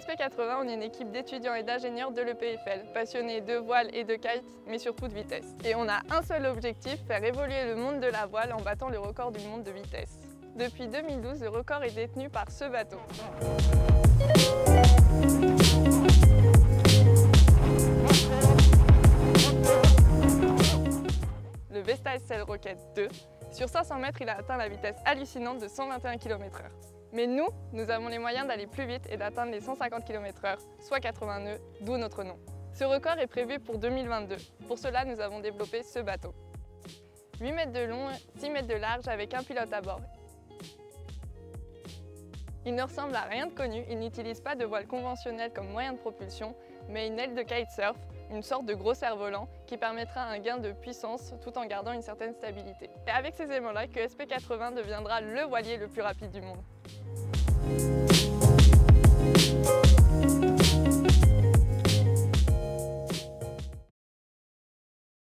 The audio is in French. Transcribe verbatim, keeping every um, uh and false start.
S P quatre-vingts, on est une équipe d'étudiants et d'ingénieurs de l'E P F L, passionnés de voile et de kite, mais surtout de vitesse. Et on a un seul objectif, faire évoluer le monde de la voile en battant le record du monde de vitesse. Depuis deux mille douze, le record est détenu par ce bateau. Le Vestal Sail Rocket deux. Sur cinq cents mètres, il a atteint la vitesse hallucinante de cent vingt et un kilomètres heure. Mais nous, nous avons les moyens d'aller plus vite et d'atteindre les cent cinquante kilomètres heure, soit quatre-vingts nœuds, d'où notre nom. Ce record est prévu pour deux mille vingt-deux. Pour cela, nous avons développé ce bateau. huit mètres de long, six mètres de large avec un pilote à bord. Il ne ressemble à rien de connu, il n'utilise pas de voile conventionnelle comme moyen de propulsion, mais une aile de kitesurf, une sorte de gros cerf-volant qui permettra un gain de puissance tout en gardant une certaine stabilité. Et avec ces éléments-là, que S P quatre-vingts deviendra le voilier le plus rapide du monde.